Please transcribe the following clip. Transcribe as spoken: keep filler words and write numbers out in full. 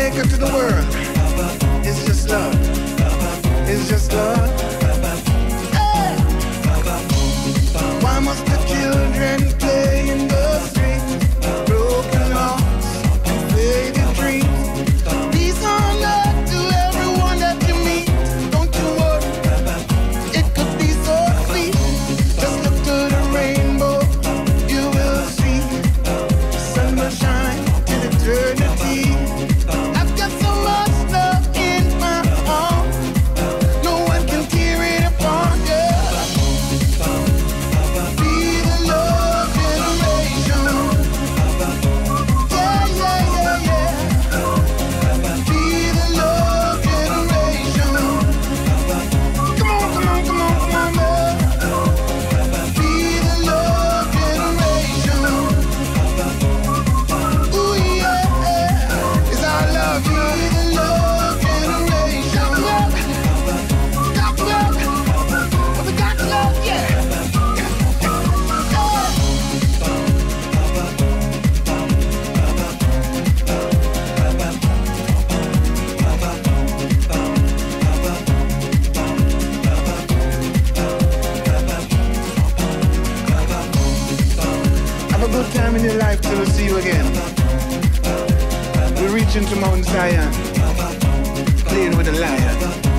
Jamaica to the world. It's just love. It's just love. Hey. Why must the children play in the streets? Broken hearts, faded dreams. Peace on earth to everyone that you meet. Don't you worry, it could be so sweet. Just look to the rainbow, you will see. The sun will shine till eternity. I've got so much love in my heart, no one can tear it apart. Yeah. Be the love generation. Yeah, yeah, yeah, yeah. Be the love generation. Come on, come on, come on, come on, love. Be the love generation. Ooh, yeah, it's our love. Be the love generation. Got love, got love, we got love, yeah. Have a good time in your life till we see you again. We're reaching to Mount Zion, playing with a lion.